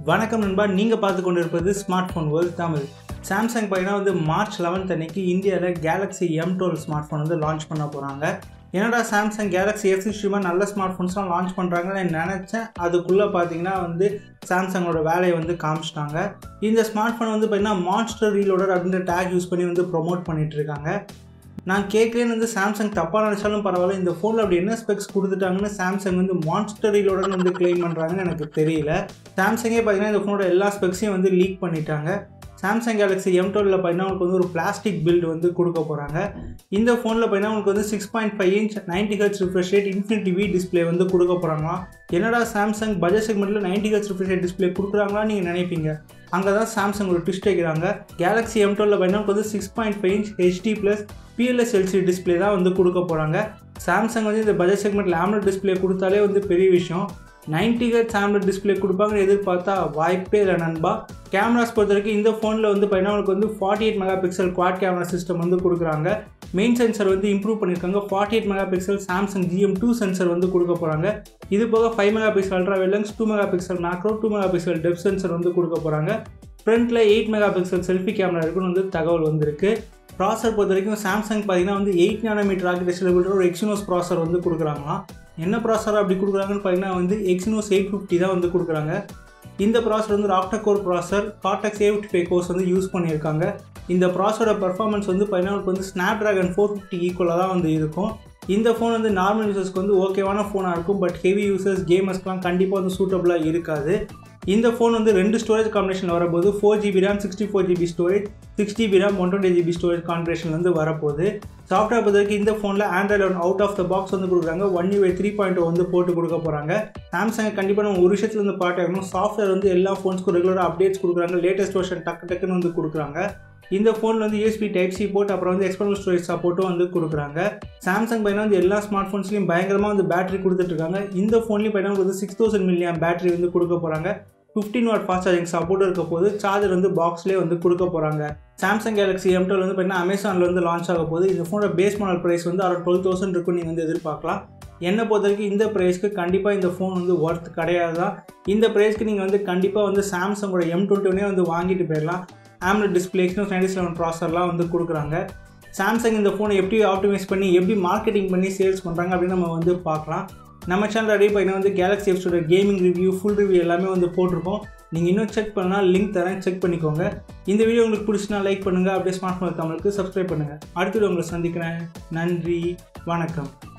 வணக்கம் நண்பா, நீங்கள் பார்த்து கொண்டு இருப்பது smart phone world Tamil. Samsung பார்த்தீங்கன்னா மார்ச் 11 அன்னைக்கு இந்தியாவில் Galaxy M12 smart phone launch பண்ண போகிறாங்க. என்னடா சாம்சங் கேலக்ஸி F60 நல்ல ஸ்மார்ட் ஃபோன்ஸ்லாம் லான்ச் பண்ணுறாங்கன்னு நினச்சேன். அதுக்குள்ளே பார்த்தீங்கன்னா சாம்சங்கோட வேலையை காமிச்சிட்டாங்க. இந்த ஸ்மார்ட் ஃபோன் பார்த்தீங்கன்னா மான்ஸ்டர் ரீலோடர் அப்படின்ற டேக் யூஸ் பண்ணி ப்ரொமோட் பண்ணிட்டு இருக்காங்க. நான் கேட்குறேன்னு சாம்சங் தப்பாக நினச்சாலும் பரவாயில்ல, இந்த ஃபோனில் அப்படி என்ன ஸ்பெக்ஸ் கொடுத்துட்டாங்கன்னு சாம்சங் மான்ஸ்டர் ரீலோடர்னு கிளைம் பண்ணுறாங்கன்னு எனக்கு தெரியல. சாம்சங்கே பார்த்தீங்கன்னா இந்த ஃபோனோட எல்லா ஸ்பெக்ஸையும் லீக் பண்ணிட்டாங்க. சாம்சங் கேலக்ஸி M12 பார்த்தீங்கன்னா உங்களுக்கு ஒரு பிளாஸ்டிக் பில்டு கொடுக்க போகிறாங்க. இந்த ஃபோனில் பார்த்தீங்கன்னா உங்களுக்கு 6.5 inch 90 Hz refresh rate infinity V display கொடுக்க போகிறாங்களா. என்னடா சாம்சங் பட்ஜெட் செக்மெண்ட்டில் 90 Hz ரிஃப்ரெஷ் ரேட் டிஸ்பிளே கொடுக்குறாங்களா நீங்கள் நினைப்பீங்க. அங்கே தான் சாம்சங் ஒரு ட்விஸ்ட் வைக்கிறாங்க. கேலக்ஸி M12 பார்த்தீங்கன்னா 6.5 inch HD PLS LCD display தான் கொடுக்க போகிறாங்க. சாம்சங் இந்த பட்ஜெட் செக்மெண்ட்டில் AMOLED டிஸ்பிளே கொடுத்தாலே பெரிய விஷயம். 90 Hz AMOLED டிஸ்பிளே கொடுப்பாங்கன்னு எதிர்பார்த்தா வாய்ப்பே இல்லை நண்பா. கேமராஸ் பொறுத்த வரைக்கும் இந்த ஃபோனில் பார்த்தீங்கன்னா உங்களுக்கு 48 மெகாபிக்சல் குவாட் கேமரா சிஸ்டம் கொடுக்குறாங்க. மெயின் சென்சர் இம்ப்ரூவ் பண்ணியிருக்காங்க. 48 மெகாபிக்சல் சாம்சங் GM2 சென்சர் கொடுக்க போகிறாங்க. இது போக 5 megapixel ultra wide lens, 2 megapixel macro, 2 megapixel depth sensor கொடுக்க போகிறாங்க. ஃப்ரண்ட்டில் 8 மெகாபிக்சல் செல்ஃபி கேமரா இருக்குன்னு தகவல் வந்திருக்கு. ப்ராசர் பொறுத்த வரைக்கும் சாம்சங் பார்த்தீங்கன்னா 8 நானோமீட்டர் ஆர்கிடெக்சரில் ஒரு எக்ஸினோஸ் ப்ராசர் கொடுக்குறாங்களாம். என்ன ப்ராசர் அப்படி கொடுக்குறாங்கன்னு பார்த்தீங்கன்னா Exynos 850 தான் கொடுக்குறாங்க. இந்த ப்ராசர் ஒரு octacore ப்ராசர், Cortex A55 கோர்ஸ் யூஸ் பண்ணியிருக்காங்க. இந்த ப்ராசரோட பர்ஃபார்மன்ஸ் பார்த்தீங்கன்னா Snapdragon 450 ஈக்குவலாக தான் இருக்கும். இந்த ஃபோன் நார்மல் யூசர்ஸ்க்கு ஓகேவான ஃபோனாக இருக்கும். பட் ஹெவி யூசர்ஸ் கேமர்ஸ்க்குலாம் கண்டிப்பாக சூட்டபுளாக இருக்காது. இந்த ஃபோன் 2 ஸ்டோரேஜ் காம்பினேஷன் வரப்போது. 4GB RAM 64GB storage, 6GB RAM 128GB storage combination வரப்போகுது. சாஃப்ட்வேர் பொறுத்தவரைக்கும் இந்த ஃபோனில் Android 11 out of the box கொடுக்குறாங்க. One UI 3.0 போட்டு கொடுக்க போகிறாங்க. சாம்சங் கண்டிப்பாக நம்ம ஒரு விஷயத்தில் பார்த்தாகணும். சாஃப்ட்வேர் எல்லா ஃபோன்ஸ்க்கும் ரெகுலராக அப்டேட்ஸ் கொடுக்குறாங்க. லேட்டஸ்ட் வெர்ஷன் டக்குன்னு கொடுக்குறாங்க. இந்த ஃபோனில் USB Type-C போர்ட், அப்புறம் எக்ஸ்டர்னல் ஸ்டோரேஜ் சப்போர்ட்டும் கொடுக்குறாங்க. சாம்சங் பார்த்தீங்கன்னா எல்லா ஸ்மார்ட் ஃபோன்ஸ்லையும் பயங்கரமாக பேட்டரி கொடுத்துட்ருக்காங்க. இந்த ஃபோன்லையும் பார்த்தீங்கன்னா 6000 mAh பேட்டரி கொடுக்க போகிறாங்க. 15 வாட் ஃபாஸ்ட் சார்ஜிங் சப்போர்ட் இருக்க போது. சார்ஜர் பாக்ஸ்லேயே கொடுக்க போகிறாங்க. சாம்சங் கேலக்ஸி M12 பார்த்தீங்கன்னா அமேசானில் லான்ச் ஆக போகுது. இந்த ஃபோனோட பேஸ் மாடல் ப்ரைஸ் அரௌண்ட் 12,000 இருக்கும் நீங்கள் எதிர்பார்க்கலாம். என்னை பொறுத்த வரைக்கும் இந்த ப்ரைஸ்க்கு கண்டிப்பாக இந்த ஃபோன் ஒர்த் கிடையாது தான். இந்த ப்ரைஸ்க்கு நீங்கள் கண்டிப்பாக சாம்சங்கோட M21 வாங்கிட்டு போயிடலாம். AMOLED டிஸ்பிளே, Exynos 97 ப்ராசர்லாம் கொடுக்குறாங்க. சாம்சங் இந்த ஃபோனை எப்படி ஆப்டிமைஸ் பண்ணி எப்படி மார்க்கெட்டிங் பண்ணி சேல்ஸ் பண்ணுறாங்க அப்படின்னு நம்ம பார்க்கலாம். நம்ம சேனல் ரெடி பார்த்தீங்கன்னா கேலக்ஸி எஃப்ஸோட கேமிங் ரிவ்யூ, ஃபுல் ரிவ்யூ எல்லாமே போட்டிருக்கோம். நீங்கள் இன்னும் செக் பண்ணால் லிங்க் தரேன், செக் பண்ணிக்கோங்க. இந்த வீடியோ உங்களுக்கு பிடிச்சினா லைக் பண்ணுங்கள். அப்படியே ஸ்மார்ட் ஃபோன் தமிழுக்கு சப்ஸ்கிரைப் பண்ணுங்கள். அடுத்த வீடியோ உங்களை சந்திக்கிறேன். நன்றி, வணக்கம்.